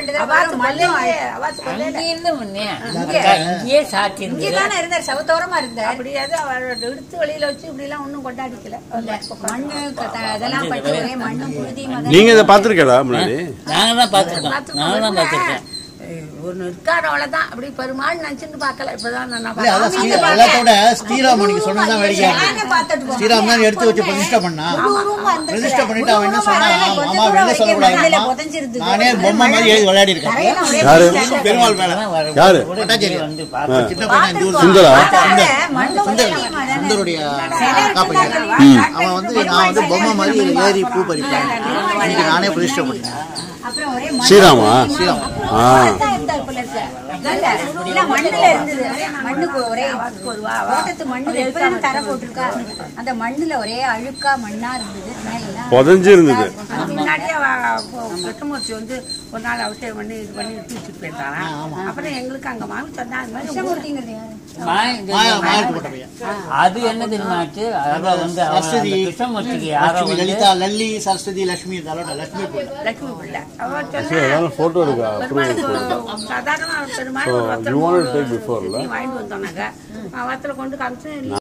இங்கேயே சாத்தி இருந்தார், சவுத்தோரமா இருந்தார். அப்படியாவது அவரோட எடுத்து வெளியில வச்சு இப்படி எல்லாம் ஒண்ணும் கொண்டாடிக்கல. மண்ணு அதெல்லாம் பட்டு மண்ணு புழுதி. நீங்க இதை பாத்துருக்கீங்களா முன்னாடி? நாங்க தான் பாத்துருக்கேன். ஒண்ணு இருக்காரு அவ்வளவுதான். அப்படி பெருமாள் நினைச்சுட்டு பாக்கல. இப்பதான் ஸ்ரீராம் நீங்க சொன்னதான் வேடிக்கை. ஸ்ரீராம் தான் எடுத்து வச்சு பிரதிஷ்டை பண்ணா. பிரதிஷ்டை பண்ணிட்டு அவன் என்ன சொன்னா, அம்மா வெளில சொல்லக்கூடாது, நானே பொம்மை மாதிரி எழுதி விளையாடி இருக்கேன் பெருமாள் மேல. யாரு? சின்ன பையன் சுந்தருடைய அவன் வந்து நான் வந்து பொம்மை மாதிரி ஏறி பூ பறிப்பேன், இன்னைக்கு நானே பிரதிஷ்டை பண்ணேன். ஸ்ரீராமா? மண்ணுல இருந்தது. மண்ணுக்கு ஒரே மண்ணுல தர போட்டிருக்கா. அந்த மண்ணுல ஒரே அழுக்கா மண்ணா இருந்தது, புதஞ்சு இருந்தது. முன்னாடியே கிருஷ்ணமூர்த்தி வந்து ஒரு நாள் அபிஷேகம் பண்ணி இது பண்ணி தூக்கிட்டு போயிருந்தாங்க. அப்புறம் எங்களுக்கு அங்க மாமி சொன்னா அந்த மாதிரி அது என்ன தெரியுமாச்சு, கிருஷ்ணமூர்த்திக்கு லலிதா லல்லி சரஸ்வதி லட்சுமி லட்சுமி பிள்ளை போட்டோ இருக்கா? சாதாரண பெருமாள் வாங்கிட்டு வந்தோம்னாக்க வத்துல கொண்டு காமிச்சு